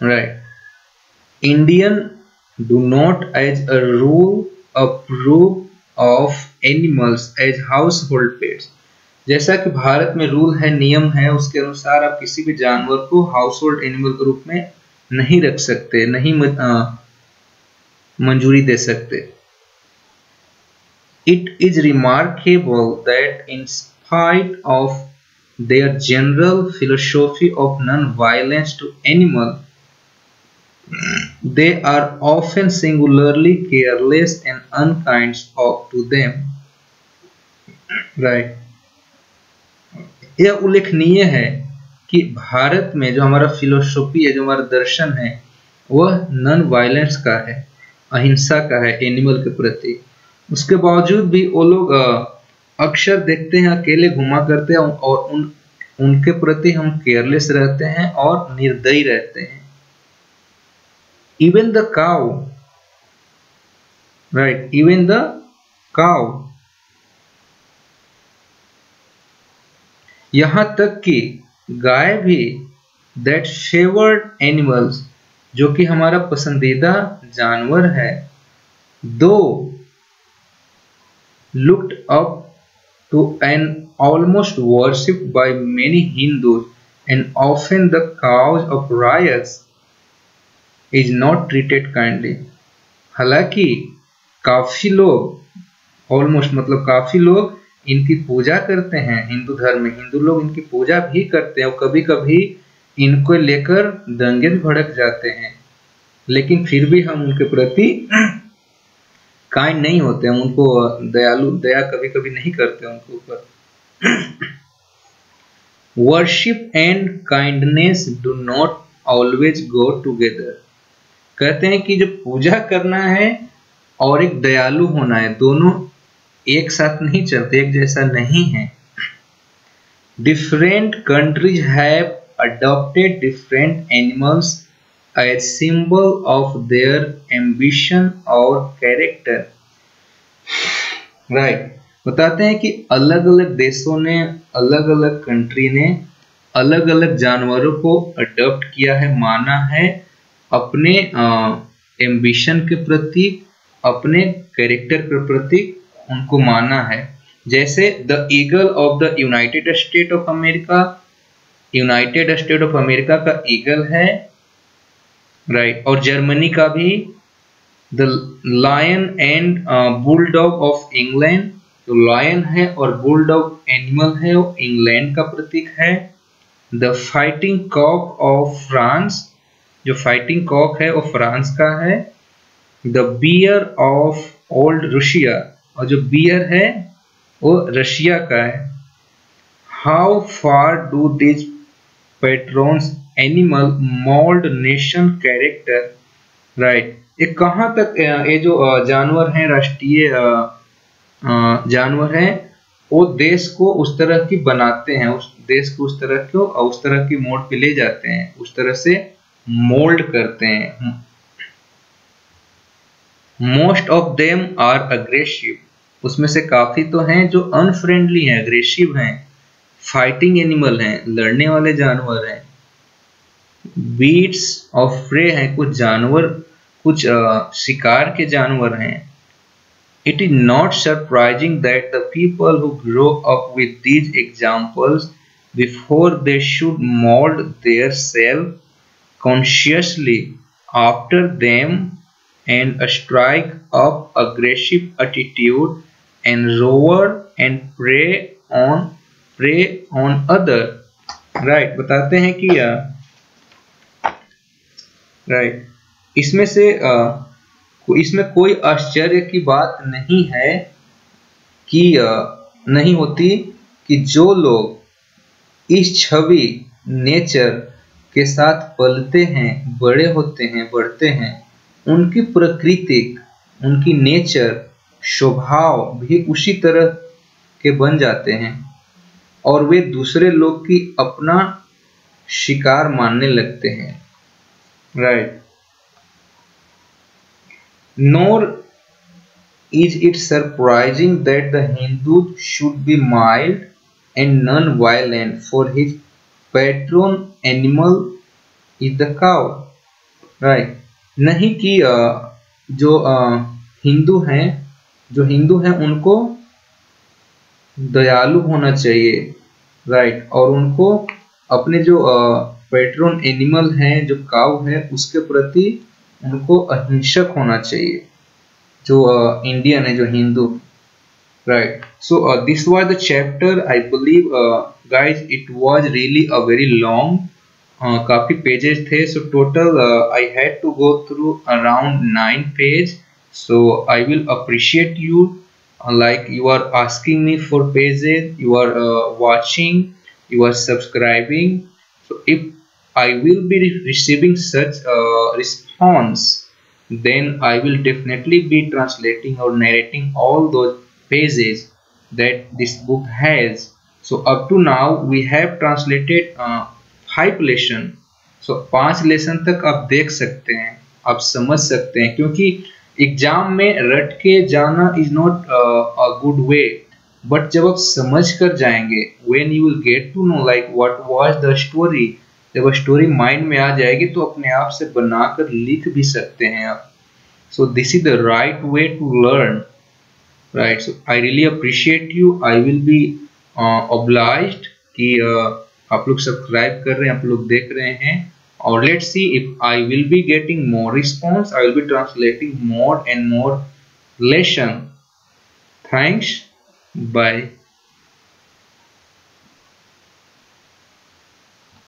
right. Indian do not as a rule approve of animals as household pets. जैसा कि भारत में rule है, नियम है, उसके अनुसार आप किसी भी जानवर को हाउस होल्ड एनिमल के रूप में नहीं रख सकते, नहीं मंजूरी दे सकते। It is remarkable that in spite of their general philosophy of non-violence to animals, they are often singularly careless and unkind to them. Right. यह उल्लेखनीय है कि भारत में जो हमारा फिलोसॉफी है, जो हमारा दर्शन है, वह नॉन वायलेंस का है, अहिंसा का है एनिमल के प्रति। उसके बावजूद भी वो लोग अक्सर देखते हैं अकेले घुमा करते हैं और उनके प्रति हम केयरलेस रहते हैं और निर्दयी रहते हैं। Even the cow, right? Even the cow, यहाँ तक कि गाय भी, that favored animals, जो कि हमारा पसंदीदा जानवर है, though looked up to and almost worshipped by many Hindus and often the cows of riots, is not treated kindly. हालांकि काफी लोग, ऑलमोस्ट मतलब काफी लोग इनकी पूजा करते हैं। हिंदू धर्म में हिंदू लोग इनकी पूजा भी करते हैं और कभी कभी इनको लेकर दंगे भी भड़क जाते हैं, लेकिन फिर भी हम उनके प्रति काइंड नहीं होते, हम उनको दया कभी कभी नहीं करते उनके ऊपर। Worship and kindness do not always go together. कहते हैं कि जो पूजा करना है और एक दयालु होना है, दोनों एक साथ नहीं चलते, एक जैसा नहीं है। Different countries have adopted different animals as symbol of their ambition और कैरेक्टर। राइट, बताते हैं कि अलग अलग देशों ने, अलग अलग कंट्री ने अलग अलग जानवरों को अडॉप्ट किया है, माना है, अपने एम्बिशन के प्रति, अपने कैरेक्टर के प्रति उनको माना है। जैसे the eagle of the United State of America, United State of America का ईगल है, राइट, और जर्मनी का भी the lion and bulldog of England, जो लायन है और बुलडॉग एनिमल है वो इंग्लैंड का प्रतीक है। The fighting cock of France, जो फाइटिंग कॉक है वो फ्रांस का है। The bear of old Russia, और जो बियर है वो रशिया का है। How far do this patrons animal mould nation character, right, ये कहाँ तक ये जो जानवर हैं, राष्ट्रीय जानवर हैं, वो देश को उस तरह की बनाते हैं, उस देश को उस तरह की मोड़ पे ले जाते हैं, उस तरह से मोल्ड करते हैं। Most of them are aggressive, उसमें से काफी तो हैं जो अनफ्रेंडली हैं, अग्रेसिव हैं, फाइटिंग एनिमल हैं, लड़ने वाले जानवर हैं। बीट्स ऑफ प्रे हैं, कुछ जानवर, कुछ शिकार के जानवर हैं। It is not surprising that the people who grow up with these examples before they should mold their self consciously after them and strike up aggressive attitude and roar and prey on other. Right, बताते हैं कि right, इसमें कोई आश्चर्य की बात नहीं है कि नहीं होती कि जो लोग इस छवि नेचर के साथ पलते हैं, बड़े होते हैं, बढ़ते हैं, उनकी प्रकृतिक, उनकी नेचर, स्वभाव भी उसी तरह के बन जाते हैं और वे दूसरे लोग की अपना शिकार मानने लगते हैं। Right, nor is it surprising that the Hindu should be mild and non-violent, for his patron animal is the cow. Right, नहीं कि जो हिंदू हैं, जो हिंदू हैं उनको दयालु होना चाहिए, राइट, और उनको अपने जो पेट्रोन एनिमल हैं, जो काऊ है, उसके प्रति उनको अहिंसक होना चाहिए, जो इंडियन है, जो Hindu, right. So this was the chapter, I believe, guys, it was really a very long, काफी pages थे, so total I had to go through around 9 pages. So I will appreciate you, like you are asking me for pages, you are watching, you are subscribing. So if I will be receiving such response, then I will definitely be translating or narrating all those pages that this book has. So up to now we have translated 5 lesson. So 5 lesson तक आप देख सकते हैं, आप समझ सकते हैं, क्योंकि एग्जाम में रट के जाना is not a good way, but जब आप समझ कर जाएंगे, when you will get to know like what was the story, जब स्टोरी माइंड में आ जाएगी तो अपने आप से बनाकर लिख भी सकते हैं आप. So this is the right way to learn, right? So I really appreciate you. I will be obliged कि आप लोग सब्सक्राइब कर रहे हैं, आप लोग देख रहे हैं, और let's see if I will be getting more response. I will be translating more and more lesson. Thanks. Bye.